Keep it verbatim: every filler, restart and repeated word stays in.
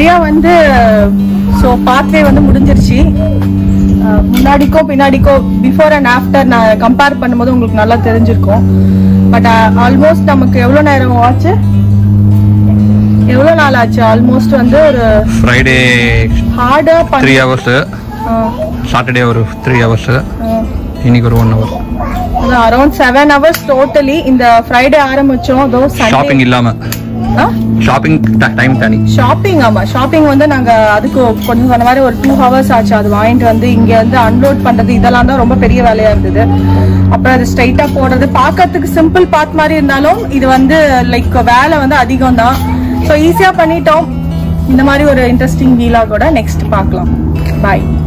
வழியா வந்து so pathway வந்து முடிஞ்சிருச்சு. முன்னாடிக்கோ பின்னாடிக்கோ பிஃபோர் அண்ட் ஆஃப்டர் நான் கம்பேர் பண்ணும்போது உங்களுக்கு நல்லா தெரிஞ்சிருக்கும். பட் ஆல்மோஸ்ட் நமக்கு எவ்வளோ நேரம் ஆச்சு, எவ்வளோ நாள் ஆச்சு? ஆல்மோஸ்ட் வந்து ஒரு ஃப்ரைடே ஹார்டா த்ரீ ஹவர்ஸ், சாட்டர்டே ஒரு த்ரீ ஹவர்ஸ், இன்னைக்கு ஒரு one hour, around seven hours totally. இந்த ஃப்ரைடே ஆரம்பிச்சோம், அதோ ஷாப்பிங் இல்லாம. ஷாப்பிங் டைம் தனி. ஷாப்பிங் ஆமா, ஷாப்பிங் வந்து நாங்க அதுக்கு கொஞ்சம் சொன்ன மாதிரி ஒரு டூ ஹவர்ஸ் ஆச்சு. அது வாங்கிட்டு வந்து இங்க வந்து அன்லோட் பண்றது இதெல்லாம் தான் ரொம்ப பெரிய வேலையா இருந்தது. அப்புறம் அது ஸ்ட்ரைட்டா போடுறது பார்க்கறதுக்கு சிம்பிள் பாத் மாதிரி இருந்தாலும் இது வந்து லைக் வேலை வந்து அதிகம் தான். ஸோ ஈஸியா பண்ணிட்டோம். இந்த மாதிரி ஒரு இன்ட்ரெஸ்டிங் வீலாக கூட நெக்ஸ்ட் பார்க்கலாம். பாய்.